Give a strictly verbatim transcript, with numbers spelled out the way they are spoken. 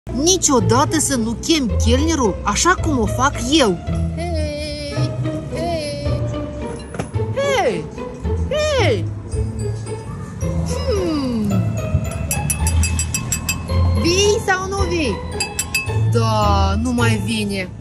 Niciodată să nu chem chelnerul așa cum o fac eu. Hei, hei, hei, hei. Hmm. Vii sau nu vii? Da, nu mai vine.